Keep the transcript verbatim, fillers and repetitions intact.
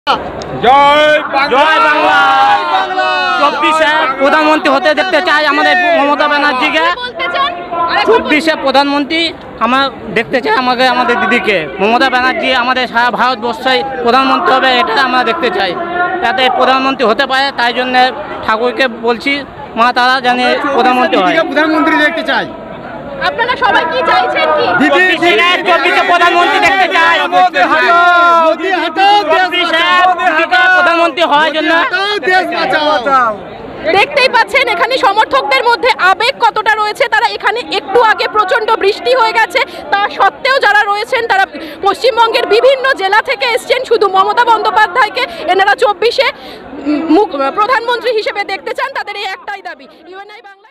জয় জয় বাংলা। চব্বিশে প্রধানমন্ত্রী হতে দেখতে চাই আমাদের মমতা ব্যানার্জিকে। চব্বিশে প্রধানমন্ত্রী আমার দেখতে চাই আমাকে, আমাদের দিদিকে। মমতা ব্যানার্জি আমাদের সারা ভারতবর্ষে প্রধানমন্ত্রী হবে, এটা আমরা দেখতে চাই। যাতে প্রধানমন্ত্রী হতে পারে, তাই জন্য ঠাকুরকে বলছি মা তারা জানে প্রধানমন্ত্রী হয়। প্রধানমন্ত্রী দেখতে চাই। আপনারা সবাই কি চাইছেন? কি চব্বিশে প্রধানমন্ত্রী দেখতে চাই। প্রধানমন্ত্রী হওয়ার জন্য দেখতেই পাচ্ছেন এখানে সমর্থকদের মধ্যে আবেগ কতটা রয়েছে। তারা এখানে একটু আগে প্রচন্ড বৃষ্টি হয়ে গেছে, তা সত্ত্বেও যারা রয়েছেন তারা পশ্চিমবঙ্গের বিভিন্ন জেলা থেকে এসছেন শুধু মমতা বন্দ্যোপাধ্যায়কে এনারা চব্বিশে প্রধানমন্ত্রী হিসেবে দেখতে চান। তাদের এই একটাই দাবি। ইউএনআই বাংলা।